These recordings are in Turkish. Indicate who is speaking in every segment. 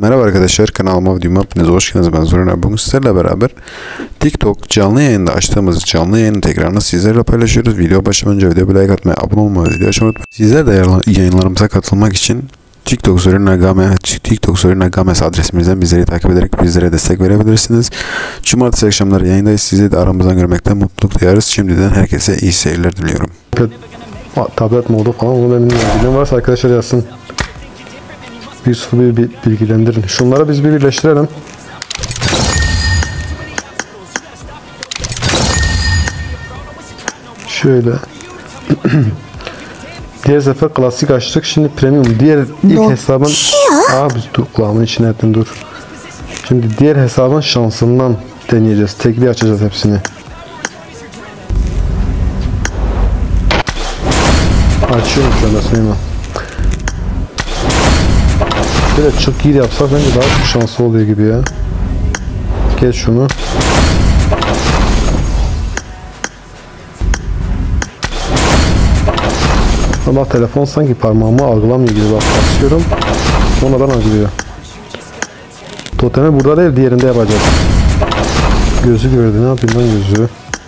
Speaker 1: Merhaba arkadaşlar, kanalıma videoma hepiniz hoş geldiniz. Ben Zoran. Bugün sizlerle beraber TikTok canlı yayında açtığımız canlı yayının tekrarını sizlerle paylaşıyoruz. Video başlamadan önce videoya bir like atmayı, abone olmayı, video açmayı unutmayın. Sizler de yayınlarımıza katılmak için TikTok Zoran Agames adresimizden bizleri takip ederek bizlere destek verebilirsiniz. Cumartesi akşamları yayındayız. Sizi de aramızdan görmekten mutluluk duyarız. Şimdiden herkese iyi seyirler diliyorum.
Speaker 2: Tablet modu falan onu benim bilgim varsa arkadaşlar yazsın. Bir bilgilendirin. Şunları biz bir birleştirelim. Şöyle. Diğer sefer klasik açtık. Şimdi premium. Diğer ilk hesabın... Biz dur kulağımın içine ettin dur. Şimdi diğer hesabın şansından deneyeceğiz. Tekli açacağız hepsini. Açıyorum şu anda Süleyman. Şöyle çık gir yapsak bence daha çok şanslı oluyor gibi ya. Geç şunu. Ama telefon sanki parmağımı algılamıyor gibi, bak basıyorum. Sonradan algılıyor. Totemi burada değil, diğerinde yapacağız. Gözü gördü, ne yapayım lan gözü.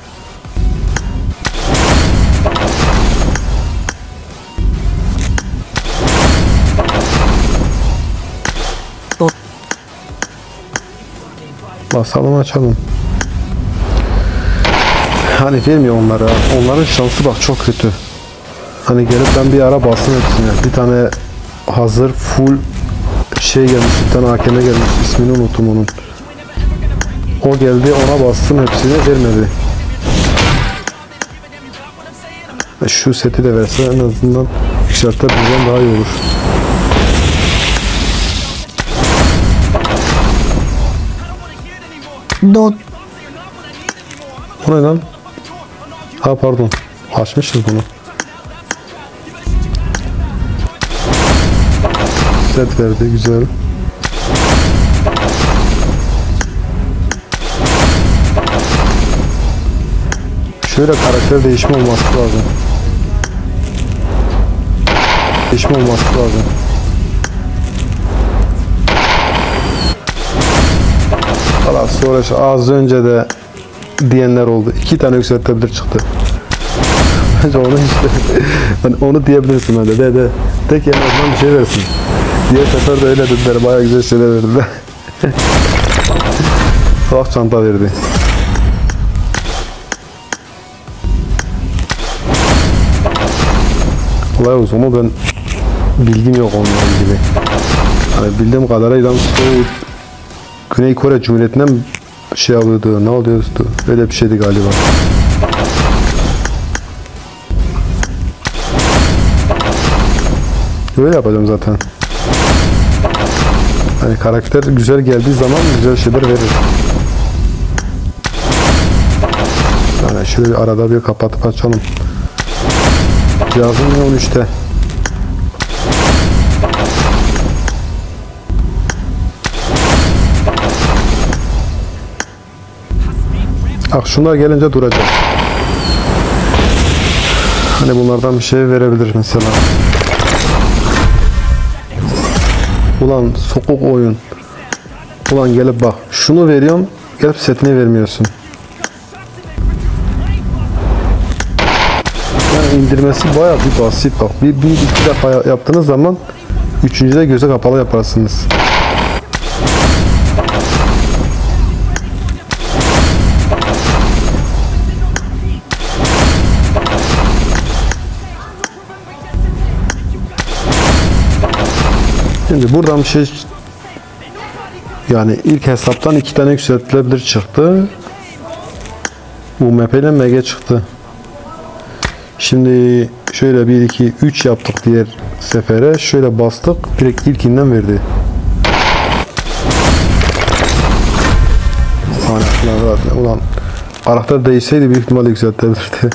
Speaker 2: Basalım açalım. Hani vermiyor onlara. Onların şansı bak çok kötü. Hani gelip ben bir ara bastım hepsine. Bir tane hazır full şey gelmiş. Bir tane AKM gelmiş. İsmini unuttum onun. O geldi, ona bastım, hepsini vermedi. Şu seti de verse en azından şartlar bizden daha iyi olur. Bu ne lan? Ha pardon. Açmışız bunu. Set verdi, güzel. Şöyle karakter değişimi olması lazım. Değişimi olması lazım. Valla sonra az önce de diyenler oldu. 2 tane yükseltebilir çıktı. Bence onu işte hani onu diyebilirsin öyle de. Tek en azından bir şey versin. Diğer sefer de öyle dediler. Bayağı güzel şeyler verdiler. Sağ çanta verdi. Olay olsun ama ben bilgim yok onunla ilgili. Hani bildiğim kadarıyla Güney Kore Cumhuriyeti'nden şey alıyordu, ne oluyordu? Öyle bir şeydi galiba. Böyle yapacağım zaten. Hani karakter güzel geldiği zaman güzel şeyler verir. Yani şöyle arada bir kapatıp açalım. Cihazım ne 13'te. Bak şunlar gelince duracak. Hani bunlardan bir şey verebilir mesela. Ulan sokuk oyun. Ulan gelip bak şunu veriyorum, gelip setini vermiyorsun. Yani indirmesi bayağı bir basit bak. Bir iki defa yaptığınız zaman üçüncüde göze kapalı yaparsınız. Şimdi buradan bir şey, yani ilk hesaptan 2 tane yükseltilebilir çıktı. UMP ile MG çıktı. Şimdi şöyle 1 2 3 yaptık diğer sefere. Şöyle bastık, direkt ilkinden verdi. Ulan karakter değişseydi büyük ihtimalle yükseltilebilirdi.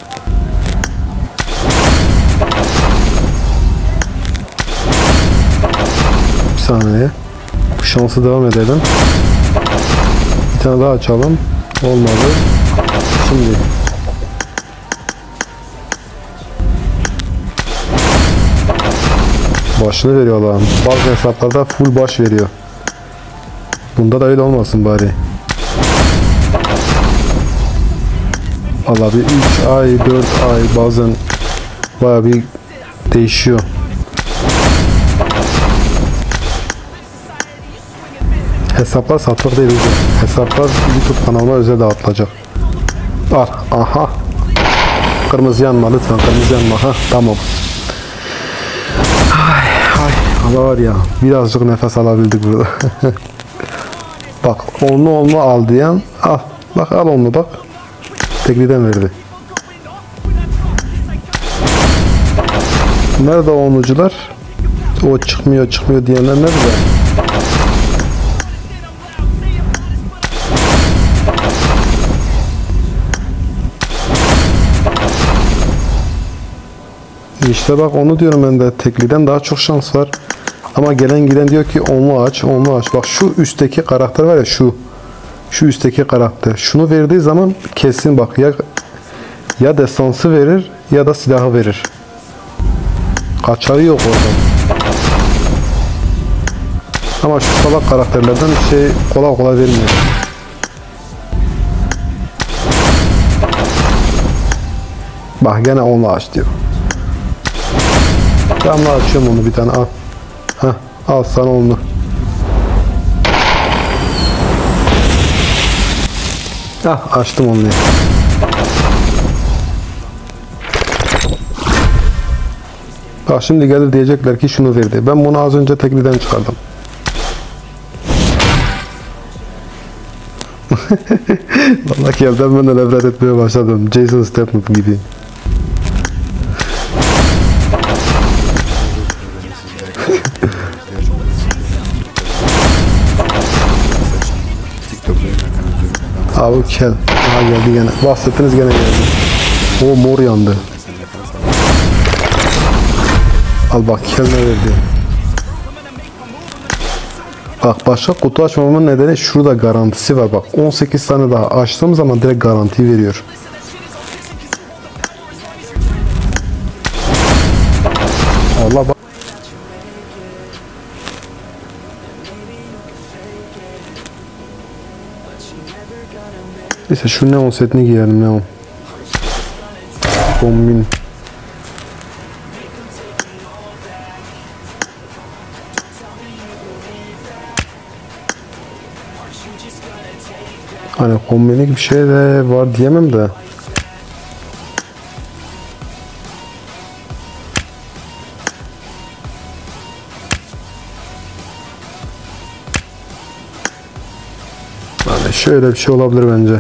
Speaker 2: Saniye. Bu şansı devam edelim. Bir tane daha açalım. Olmadı. Şimdi başını veriyor lan. Bazı hesaplarda full baş veriyor. Bunda da öyle olmasın bari. Valla bir 3 ay 4 ay bazen baya bir değişiyor. Hesaplar satılık değil hocam. Hesaplar YouTube kanalıma özel dağıtılacak. Al. Aha. Kırmızı yanma lütfen. Kırmızı yanma. Ha, tamam. Ay. Allah var ya. Birazcık nefes alabildik burada. Bak. Onlu al diyen. Al. Bak al onlu bak. Tekliden verdi. Nerede onlucular? O çıkmıyor diyenler nerede? İşte bak onu diyorum ben de, tekliden daha çok şans var. Ama gelen giden diyor ki onlu aç. Bak şu üstteki karakter var ya, şu üstteki karakter. Şunu verdiği zaman kesin bak ya destansı verir ya da silahı verir. Kaçarı yok orada. Ama şu salak karakterlerden şey kolay vermiyor. Bak gene onlu aç diyor. Tamam açıyorum onu bir tane al. Heh, al sana onu. Ah açtım onu. Bak şimdi gelir diyecekler ki şunu verdi. Ben bunu az önce tekliden çıkardım. Vallahi evden ben de nefret etmeye başladım. Jason Statham gibi. Abi kel. Aha geldi gene. Bahsettiniz gene geldi. O mor yandı. Al bak kel ne verdi. Bak başka kutu açmamın nedeni şurada garantisi var bak. 18 tane daha açtığım zaman direkt garanti veriyor. Allah bak. Neyse şu neon setini giyelim neon. Kombin. Hani kombinlik bir şey de var diyemem de. Hani şöyle bir şey olabilir bence.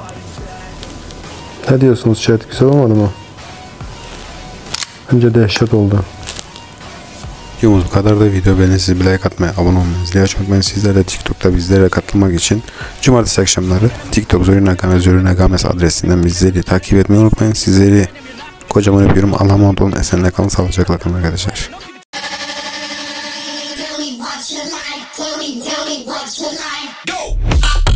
Speaker 2: Ne diyorsunuz chat? Güzel olmadı mı? Bence dehşet oldu.
Speaker 1: Videomuz bu kadar da video beğenirseniz bir like atmayı, abone olmayı, zili açmayı unutmayın. Sizlerle TikTok'ta bizlere katılmak için cumartesi akşamları TikTok Zorina Games adresinden bizleri takip etmeyi unutmayın. Sizleri kocaman öpüyorum. Allah'a emanet olun. Esenle kalın, sağlıcakla kalın arkadaşlar.
Speaker 3: Tell me what you like, tell me what you like. Go!